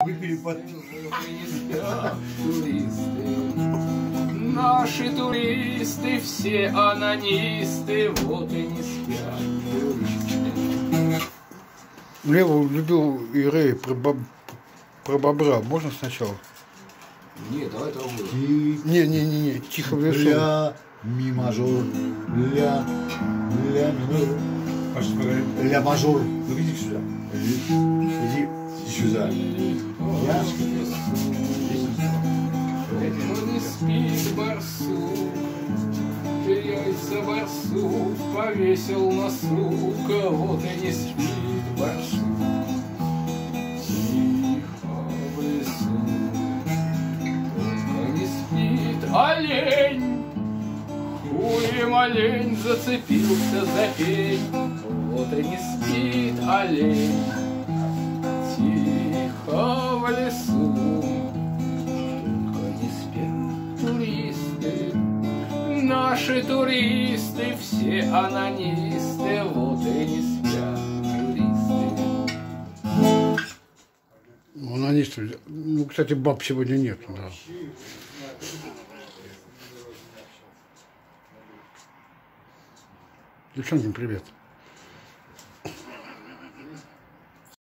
Выпили под... Наши туристы все анонисты, вот и не спят. Лева любил и Рэй про бобра. Можно сначала? Не, давай другую. Не, тихо в лесу. Ля, ми мажор, ля минор. Паша, поговорим. Ля мажор. Ну иди сюда. Иди сюда. Я? Не спит барсук, яйца барсук повесил на сука, вот и не спит барсук. Тихо в лесу, только не спит олень. Хуем олень зацепился за пень, вот и не спит олень. Тихо в лесу, туристы, наши туристы, все анонисты, вот и не спят туристы. Анонисты. Ну, кстати, баб сегодня нет. Да. Девчонкам привет.